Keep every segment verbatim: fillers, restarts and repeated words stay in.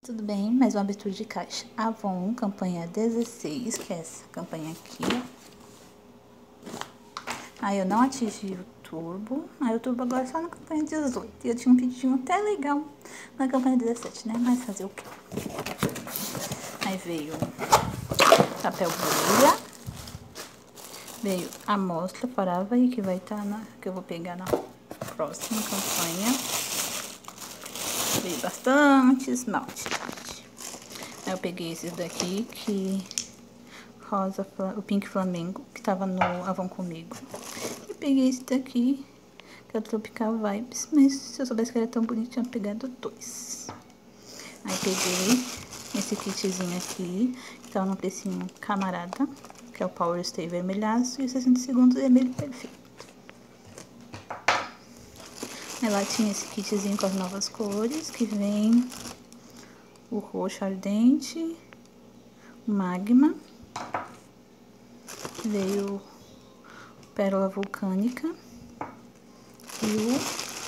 Tudo bem? Mais uma abertura de caixa. Avon, campanha dezesseis, que é essa campanha aqui. Aí eu não atingi o turbo. Aí o turbo agora é só na campanha dezoito. E eu tinha um pedidinho até legal na campanha dezessete, né? Mas fazer o quê? Aí veio papel bolha. Veio a amostra para Havaí, que vai estar na... que eu vou pegar na próxima campanha. Veio bastante esmalte, gente. Aí eu peguei esses daqui, que... rosa, o Pink Flamengo, que tava no Avon Comigo. E peguei esse daqui, que é o Tropical Vibes, mas se eu soubesse que era tão bonito, tinha pegado dois. Aí peguei esse kitzinho aqui, que tava no precinho camarada, que é o Power Stay vermelhaço, e sessenta segundos vermelho perfeito. Aí lá tinha esse kitzinho com as novas cores, que vem o roxo ardente, o magma, veio pérola vulcânica e o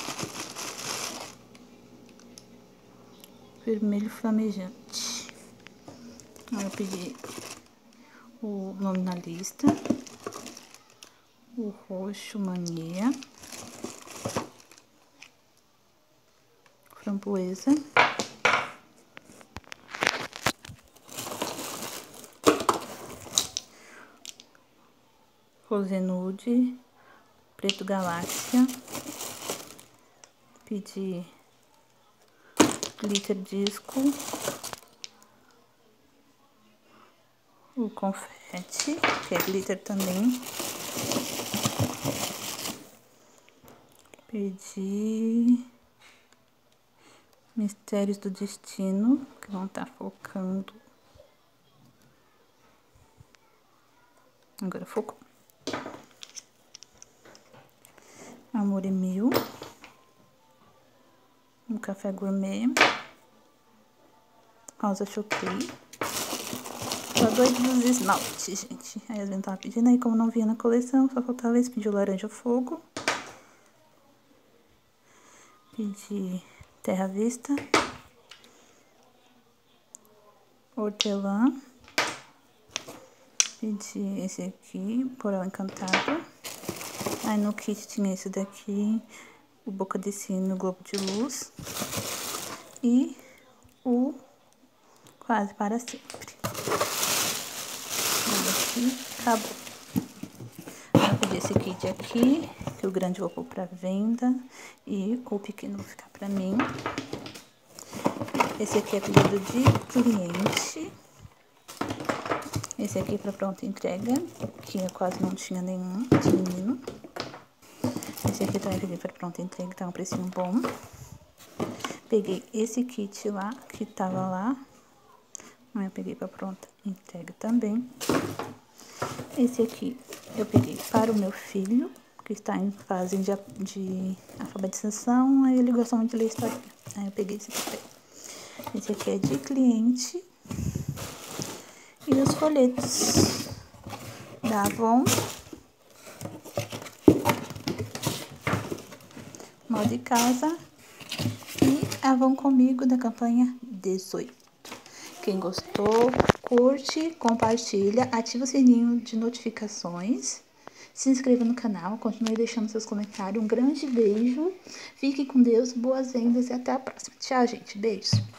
vermelho flamejante. Aí eu peguei o nome na lista, o roxo mania, framboesa, rosé nude, preto galáxia, pedi glitter disco, o confete, que é glitter também, pedi mistérios do destino, que vão estar focando. Agora focou. Amor e Mil, um café gourmet, rosa choquei. Tô doida dos esmaltes, gente. Aí as meninas estavam pedindo, aí como não vinha na coleção, só faltava esse. Pedi o laranja fogo, pedi terra vista, hortelã, pedi esse aqui, porão encantado. Aí no kit tinha esse daqui, o boca de sino, globo de luz, e o quase para sempre. Aqui, acabou. Aí eu peguei esse kit aqui, que o grande eu vou pôr pra venda e o pequeno vou ficar pra mim. Esse aqui é pedido de cliente. Esse aqui é pra pronta entrega, que eu quase não tinha nenhum de menino. Esse aqui também pedi pra pronta entrega, tá um precinho bom. Peguei esse kit lá, que tava lá. Aí eu peguei pra pronta entrega também. Esse aqui eu peguei para o meu filho, que está em fase de, de alfabetização, aí ele gosta muito de ler história. Aí eu peguei esse papel. Esse aqui é de cliente. E os folhetos da Avon, Moda e Casa e Avon Comigo da campanha dezoito. Quem gostou, curte, compartilha, ativa o sininho de notificações, se inscreva no canal, continue deixando seus comentários. Um grande beijo, fique com Deus, boas vendas e até a próxima. Tchau, gente, beijos.